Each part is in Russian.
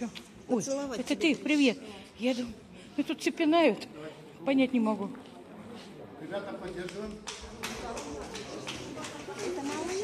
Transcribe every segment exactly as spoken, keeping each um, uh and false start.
Чё? Ой, это ты, привет. Я думаю, ну тут все пинают. Понять не могу. Ребята, поддерживаем. Это малыш.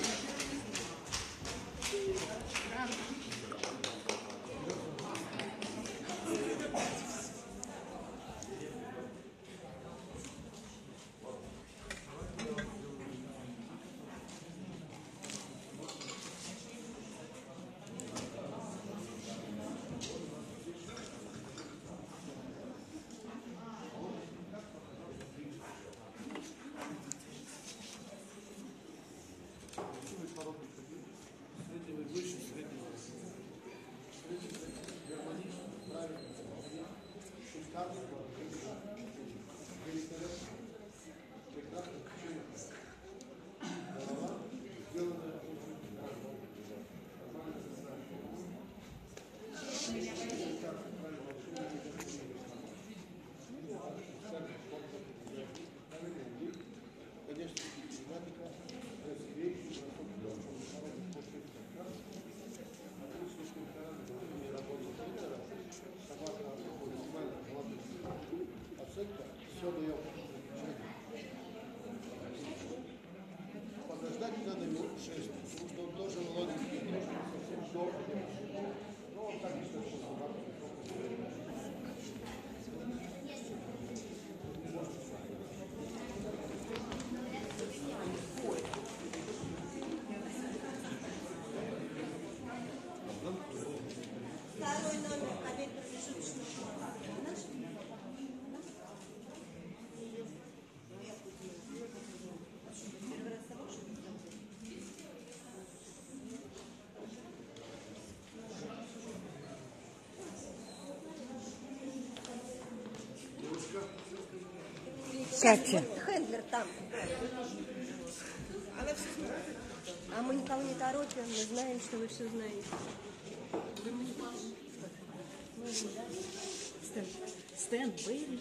Подождать надо минут шесть, потому что он тоже молоденький, совсем долго. Ну, он так и что Второй номер, обед промежуточный. Катя. Хендлер там. Она все знает. А мы никого не торопим, мы знаем, что вы все знаете. Стэн Бэйли.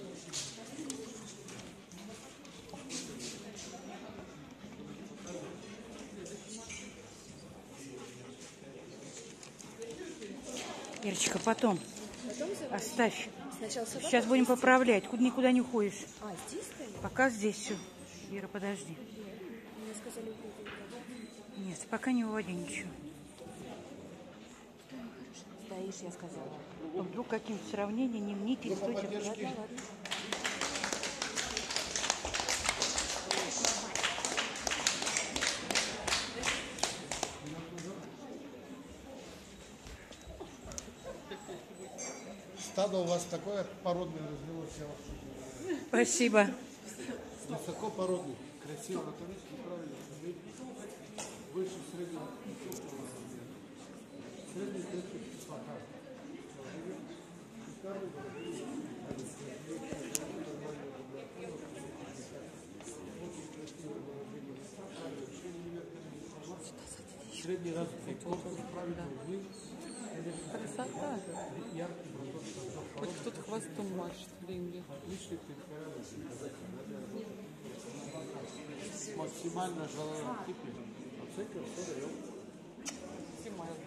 Ирочка, потом. Потом за- Оставь. Сначала собаку. Сейчас будем поправлять. Куда никуда не уходишь. А, здесь стоит? Пока здесь все. Ира, подожди. Мне сказали, увидеть. Нет, пока не выводи ничего. Стоишь, я сказала. То вдруг какие-то сравнения, не мните, листочек. Ладно, ладно. стадо у вас такое породное развелось, я вас шучу. Спасибо. Высокопородный, красиво, анатомически правильно. Выше среднего. Средний третий пока. Средний раз корпус правильно. Красота. Хоть кто-то хвостом машет, деньги. Максимально желанный типе. Оценка все даем. Максимально.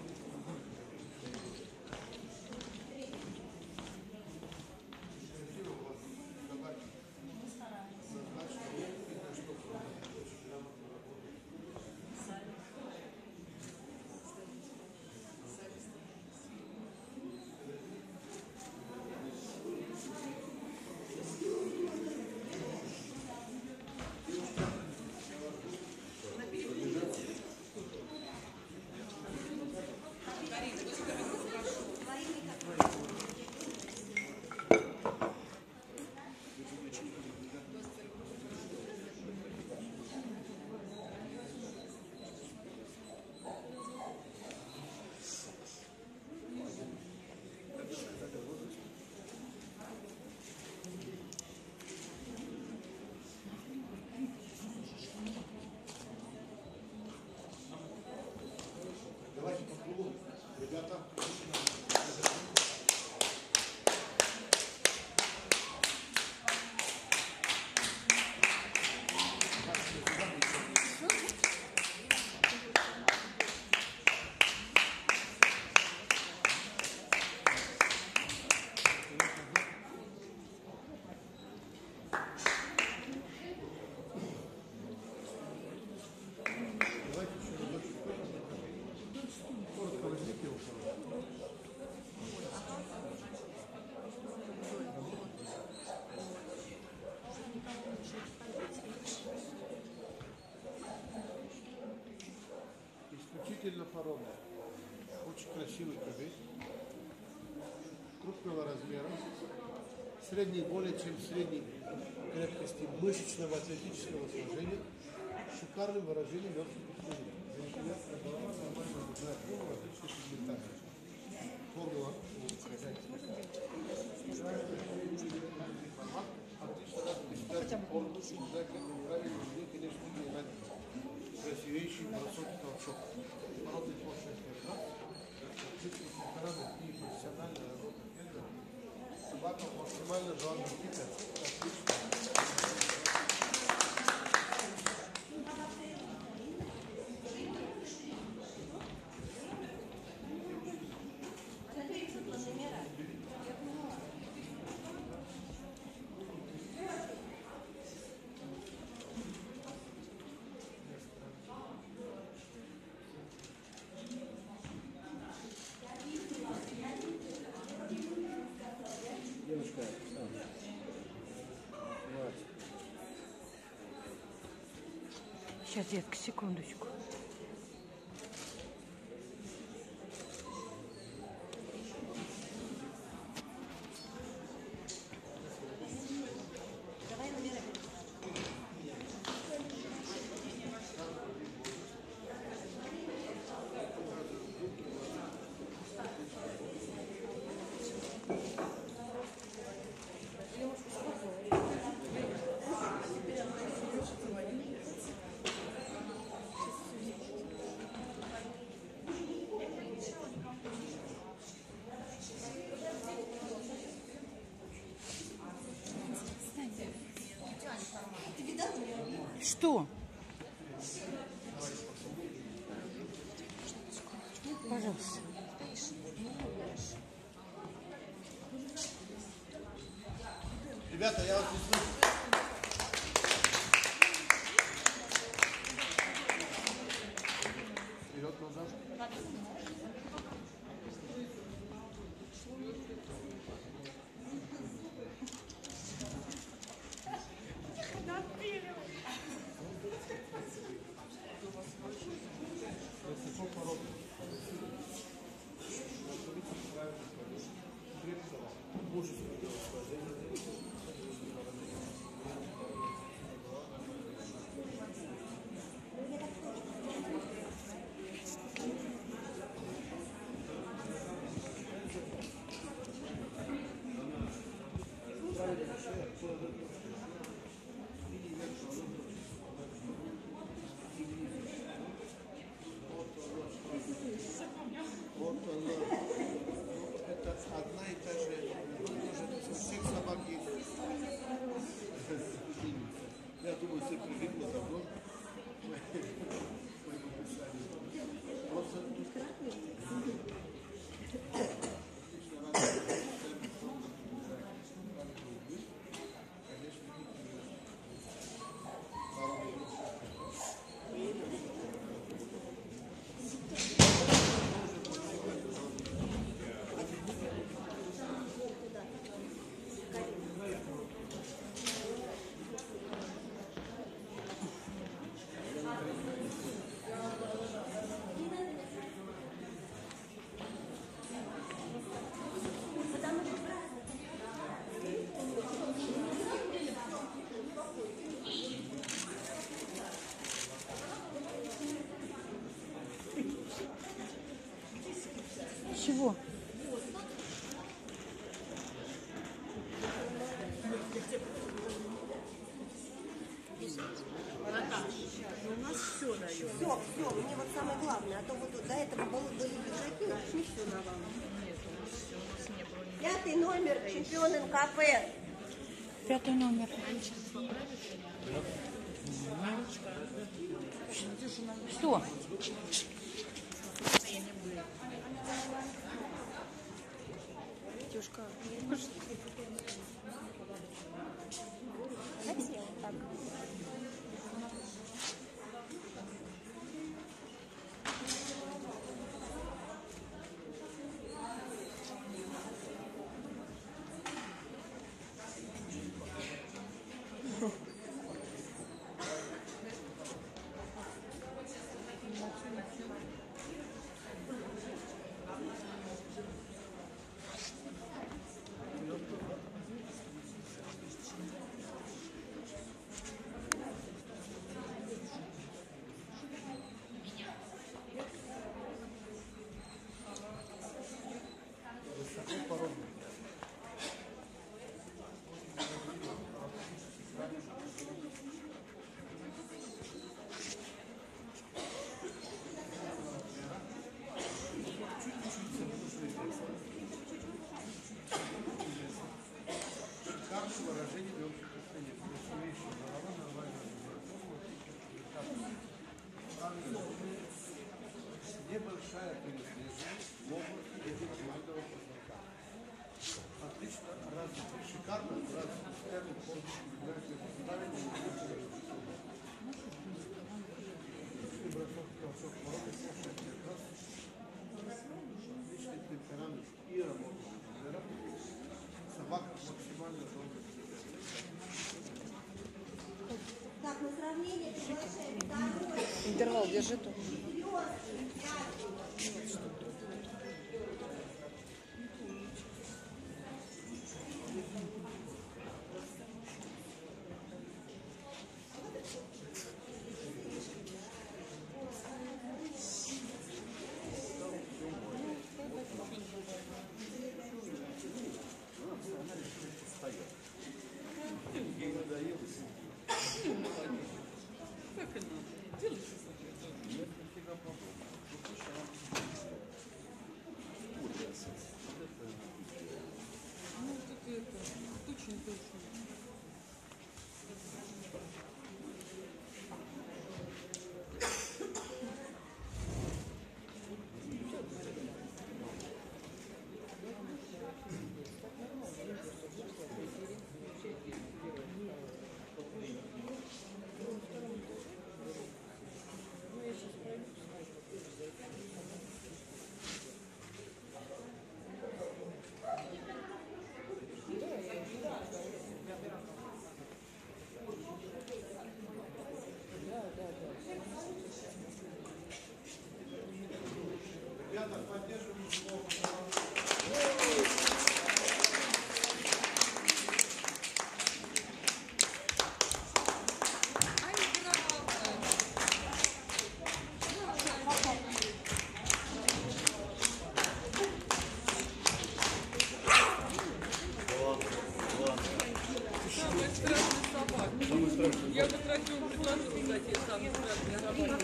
Удивительно порода. Очень красивый кобель. Крупного размера. Средний, более чем средней крепкости мышечного атлетического сложения. Шикарным выражением легких движений. Великолепная голова, нормально нужная форма, отличная пигментация. Формула у хозяйки. Отлично развитый форму. Да, как бы правильно, мне, конечно, не нравится. Красивейший бросок толчок. Породный поршень ферма. Отлично темперамент и профессиональная работа ферма. Собака максимально желанная пита. Отлично. Девушка, Сейчас, детка, секундочку. Давай номера. Что? Пожалуйста. ребята, я вас не слышу. Вперед, назад. Вот она. Это одна и та же. У всех собак есть. Я думаю, все привыкли давно. Чего? У нас все дают. Все, все, мне вот самое главное. А то вот до этого были пиджаки, не все на вам. Пятый номер, чемпион эн ка пэ. Пятый номер. Что? Девушка, знаете, вот так. Небольшая передвижность в области индивидуального позвонка. Отлично развитый, шикарно развитый системы полностью является поставленным и отличный темперамент и работа. Собака максимально долго. Так, на сравнение приглашаем второй. Интервал держи тут. Я бы хотела предложить, кстати, самый страшный собак.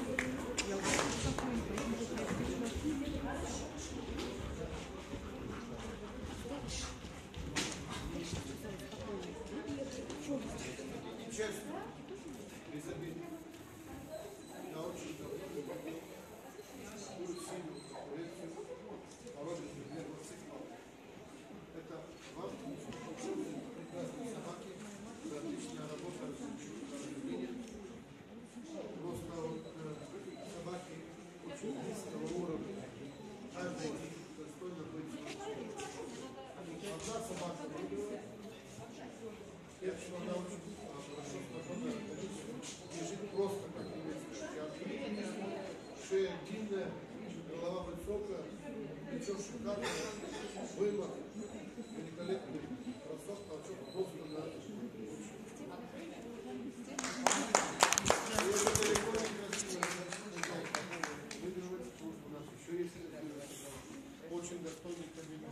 Честно, без обид. Я очень давно не могу такую сильную конкуренцию породы примерно цикла. Это вам прекрасные собаки, это отличная работа, просто вот, собаки очень низкого уровня. Каждый из них достойно быть. Одна собака выигрывает. Я что она очень хорошо способна бежит просто как немецкая. Шея длинная, голова высокая, лицо шикарное, вымах, великолепный бросок, толчок просто на выигрывать службу. У нас еще есть очень достойный кабинет.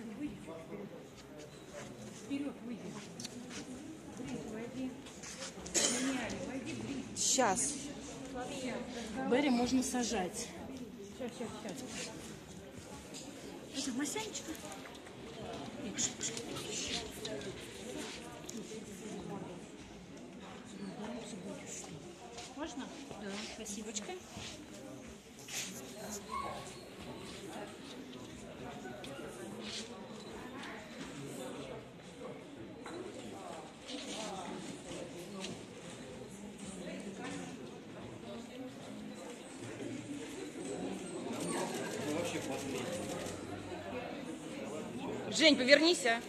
Вперед, выйди. Брить, войди. Меняли, войди, брить. Сейчас. Берри можно сажать. Сейчас, сейчас, сейчас. Что, Масянечка? Можно? Да. Спасибочка. Жень, повернись, а.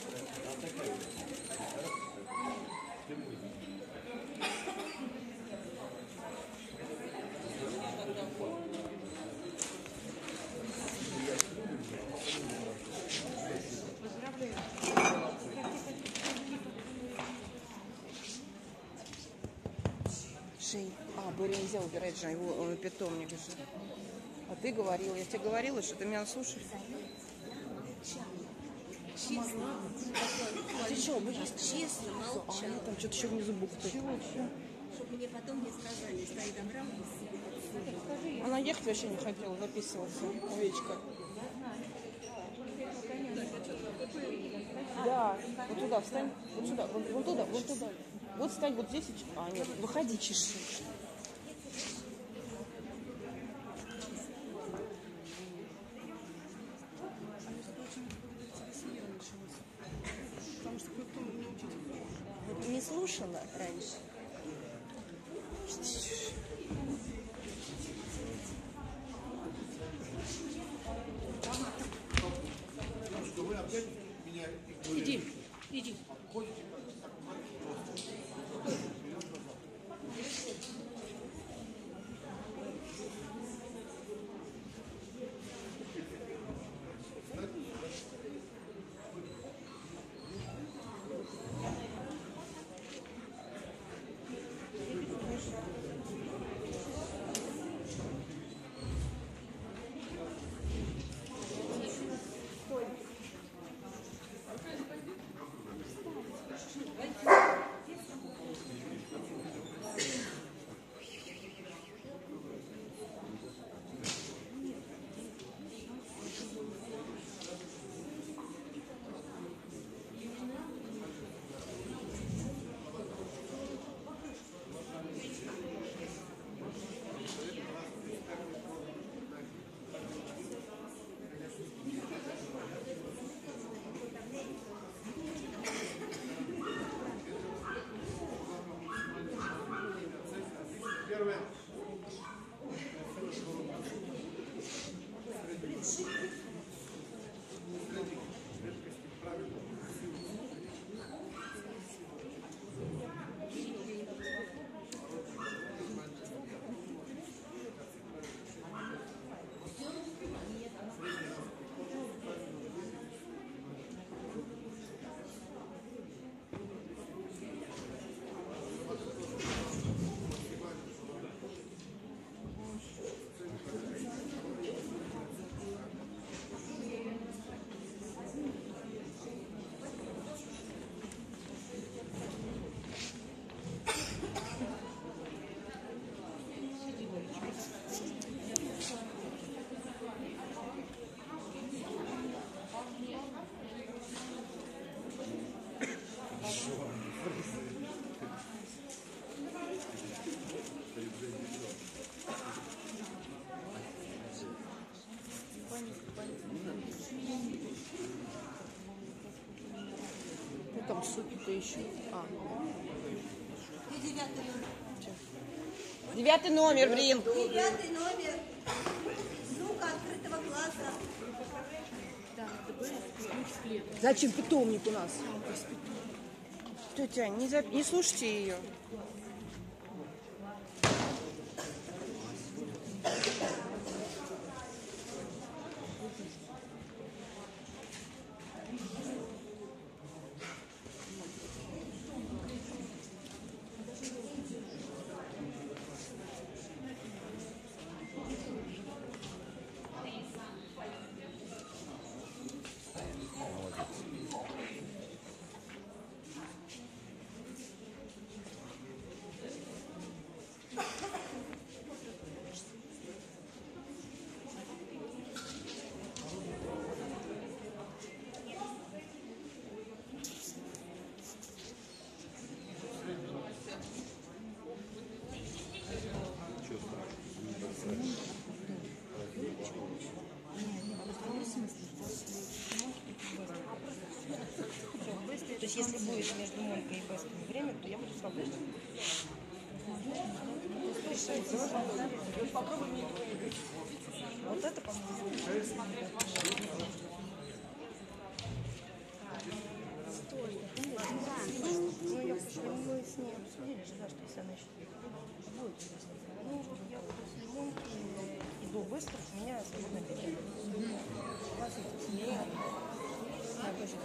Жень, а, Боря нельзя убирать же, его э, питомник же. А ты говорила, я тебе говорила, что ты меня слушаешь. Честно. Ты что, мы есть? Честно, А молчал. они там что-то еще внизу бухтают. Чтобы мне потом не сказали, стоит Абрам и Она ехать вообще не хотела, записываться. Овечка. Да, вот туда встань. Вот сюда, вон, вон туда, вон туда. Вот стань вот здесь. и ч- А, нет, выходи, чеши. слышала раньше. Девушка, вы опять меня Иди, иди. ходите как так просто. Вперед назад. Первое. Ну там суки-то еще. А. Где девятый номер? Девятый номер, блин. Девятый номер. Сука открытого глаза. Зачем питомник у нас? Тетя, не, за... не слушайте ее. То есть если будет между Монькой и Бесками время, то я буду свободна. Вот это, по-моему. Ну, я хочу, мы с ней обсудили же, да, что если она еще будет здесь. Ну, я буду с Монькой, иду быстро, у меня свободное время. У вас есть семья. Я тоже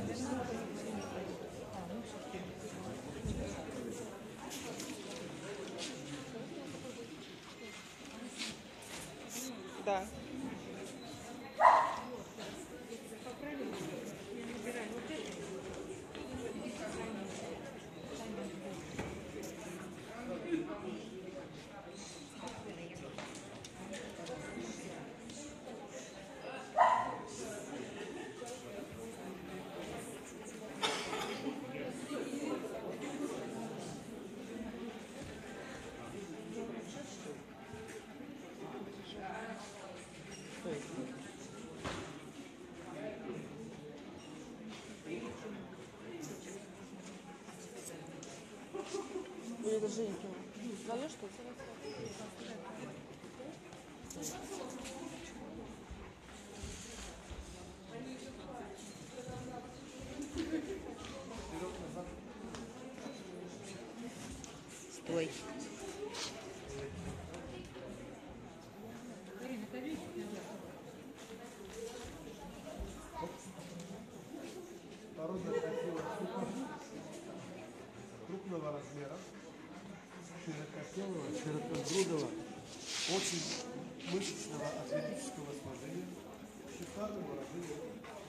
Да. Женькину. Твое что ли? Стой. Породная красивая сука крупного размера, широкотелого, широкогрудого, очень мышечного атлетического сложения, шикарным выражением.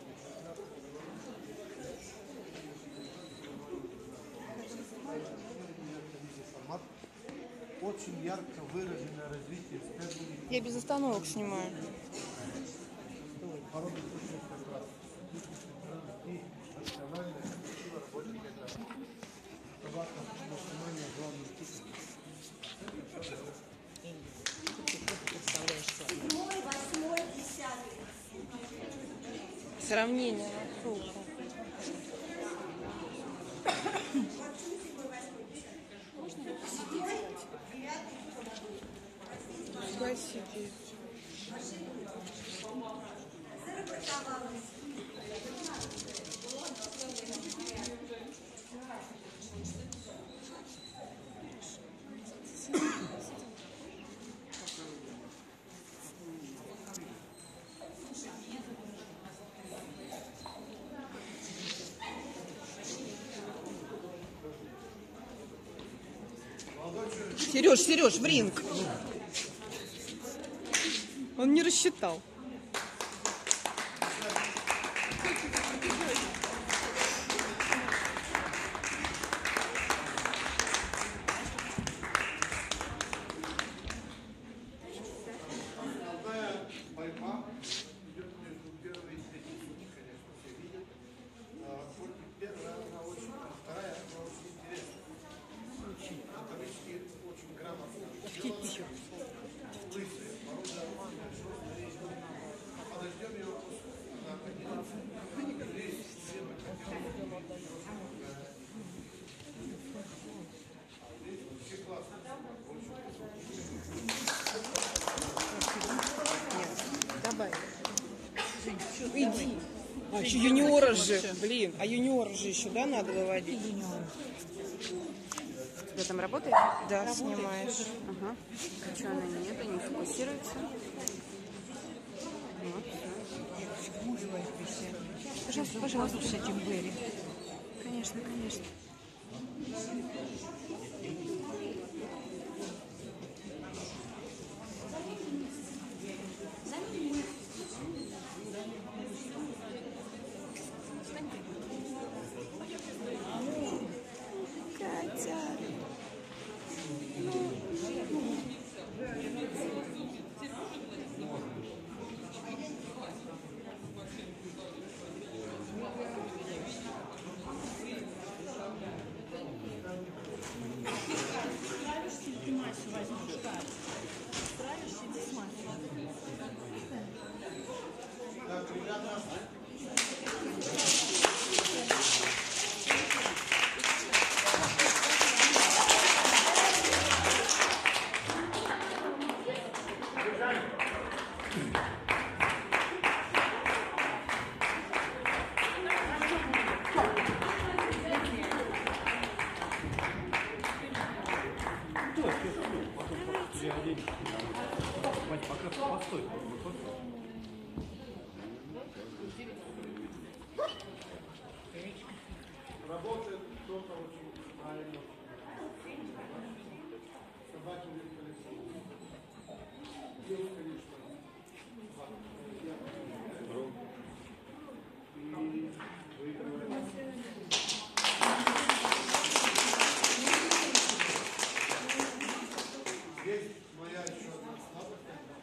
Формат. Очень ярко выраженное развитие спермы. Я без остановок снимаю. Порода точно как раз. И профессиональная, красиво рабочая как раз. Собака на снимание главным типом. Седьмой, восьмой, десятый. Сравнение на сумку. Спасибо. Сереж, Сереж, в ринг. Он не рассчитал. Основная борьба идет между первой и третьей сутки, конечно, все видят. Только первая, она очень, вторая, она очень интересная. Металлически очень грамотно. Лысые, порода подождем его на один. Здесь все мы хотим. Все классно. Давай. Иди. А, еще юниора же, блин, а юниора же еще, да, надо выводить? Тебя там работает? Да, снимаешь. Ага. А что она нет, не фокусируется? Вот, все. Пожалуйста, пожалуйста, с этим Берри. Конечно, конечно. Катя. Работает кто-то очень правильно. Собаки не колесо. Девушка лишь и выигрывает. Есть моя еще одна слабость.